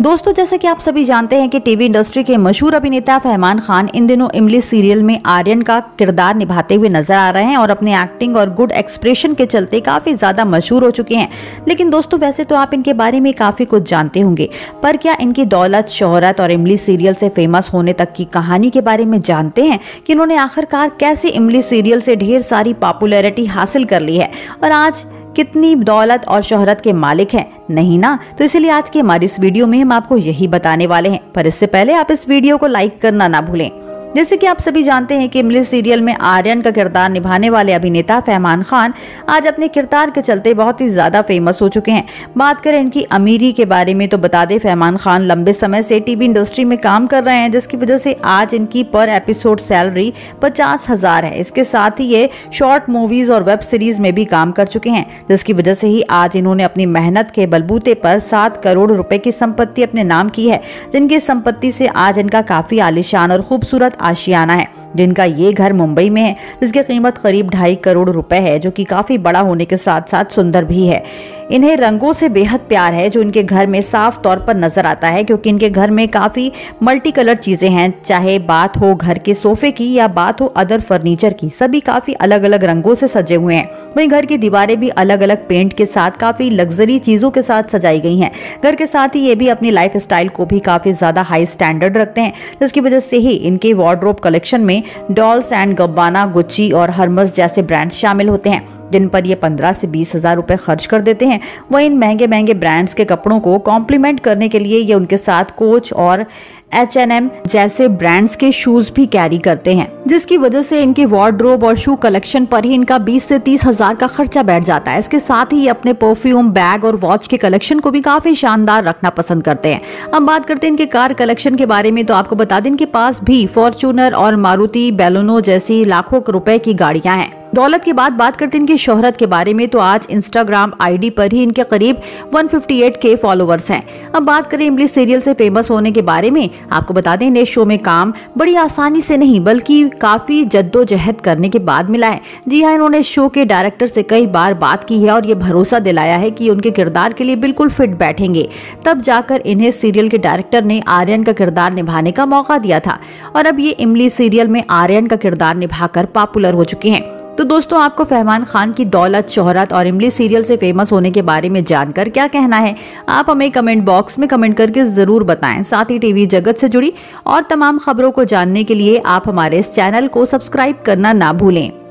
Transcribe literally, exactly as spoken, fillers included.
दोस्तों, जैसा कि आप सभी जानते हैं कि टीवी इंडस्ट्री के मशहूर अभिनेता फरमान खान इन दिनों इमली सीरियल में आर्यन का किरदार निभाते हुए नजर आ रहे हैं और अपने एक्टिंग और गुड एक्सप्रेशन के चलते काफी ज्यादा मशहूर हो चुके हैं। लेकिन दोस्तों, वैसे तो आप इनके बारे में काफी कुछ जानते होंगे, पर क्या इनकी दौलत, शोहरत और इमली सीरियल से फेमस होने तक की कहानी के बारे में जानते हैं कि इन्होंने आखिरकार कैसे इमली सीरियल से ढेर सारी पॉपुलैरिटी हासिल कर ली है और आज कितनी दौलत और शोहरत के मालिक हैं? नहीं ना? तो इसलिए आज की हमारी इस वीडियो में हम आपको यही बताने वाले हैं। पर इससे पहले आप इस वीडियो को लाइक करना ना भूलें। जैसे कि आप सभी जानते हैं कि इमली सीरियल में आर्यन का किरदार निभाने वाले अभिनेता फरमान खान आज अपने किरदार के चलते बहुत ही ज्यादा फेमस हो चुके हैं। बात करें इनकी अमीरी के बारे में तो बता दें, फरमान खान लंबे समय से टीवी इंडस्ट्री में काम कर रहे हैं, जिसकी वजह से आज इनकी पर एपिसोड सैलरी पचास हजार है। इसके साथ ही ये शॉर्ट मूवीज और वेब सीरीज में भी काम कर चुके हैं, जिसकी वजह से ही आज इन्होंने अपनी मेहनत के बलबूते पर सात करोड़ रुपए की संपत्ति अपने नाम की है, जिनकी संपत्ति से आज इनका काफी आलीशान और खूबसूरत आशियाना है। जिनका ये घर मुंबई में है, जिसकी कीमत करीब ढाई करोड़ रुपए है, जो कि काफी बड़ा होने के साथ साथ सुंदर भी है। इन्हें रंगों से बेहद प्यार है, जो इनके घर में साफ तौर पर नजर आता है, क्योंकि इनके घर में काफी मल्टी कलर चीजें हैं। चाहे बात हो घर के सोफे की या बात हो अदर फर्नीचर की, सभी काफी अलग अलग रंगों से सजे हुए हैं। वहीं घर की दीवारें भी अलग अलग पेंट के साथ काफी लग्जरी चीजों के साथ सजाई गई हैं। घर के साथ ही ये भी अपनी लाइफ स्टाइल को भी काफी ज्यादा हाई स्टैंडर्ड रखते हैं, जिसकी वजह से ही इनके वार्डरोब कलेक्शन में डॉल्स एंड गब्बाना, गुच्ची और हर्मस जैसे ब्रांड्स शामिल होते हैं, जिन पर ये पंद्रह से बीस हजार रुपए खर्च कर देते हैं। वहीं इन महंगे महंगे ब्रांड्स के कपड़ों को कॉम्प्लीमेंट करने के लिए ये उनके साथ कोच और एच एंड एम जैसे ब्रांड्स के शूज भी कैरी करते हैं, जिसकी वजह से इनके वार्डरोब और शू कलेक्शन पर ही इनका बीस से तीस हजार का खर्चा बैठ जाता है। इसके साथ ही अपने परफ्यूम, बैग और वॉच के कलेक्शन को भी काफी शानदार रखना पसंद करते हैं। अब बात करते हैं इनके कार कलेक्शन के बारे में, तो आपको बता दें इनके पास भी फॉर्च्यूनर और मारुति बैलोनो जैसी लाखों रुपए की गाड़ियां हैं। दौलत के बाद बात करते हैं इनकी शोहरत के बारे में, तो आज इंस्टाग्राम आईडी पर ही इनके करीब एक सौ अट्ठावन के फॉलोअर्स हैं। अब बात करें इमली सीरियल से फेमस होने के बारे में, आपको बता दें इन्हें शो में काम बड़ी आसानी से नहीं बल्कि काफी जद्दोजहद करने के बाद मिला है। जी हाँ, इन्होंने शो के डायरेक्टर से कई बार बात की है और ये भरोसा दिलाया है कि उनके किरदार के लिए बिल्कुल फिट बैठेंगे। तब जाकर इन्हें सीरियल के डायरेक्टर ने आर्यन का किरदार निभाने का मौका दिया था और अब ये इमली सीरियल में आर्यन का किरदार निभाकर पॉपुलर हो चुके हैं। तो दोस्तों, आपको फरमान खान की दौलत, शोहरत और इमली सीरियल से फेमस होने के बारे में जानकर क्या कहना है? आप हमें कमेंट बॉक्स में कमेंट करके जरूर बताएं। साथ ही टीवी जगत से जुड़ी और तमाम खबरों को जानने के लिए आप हमारे इस चैनल को सब्सक्राइब करना ना भूलें।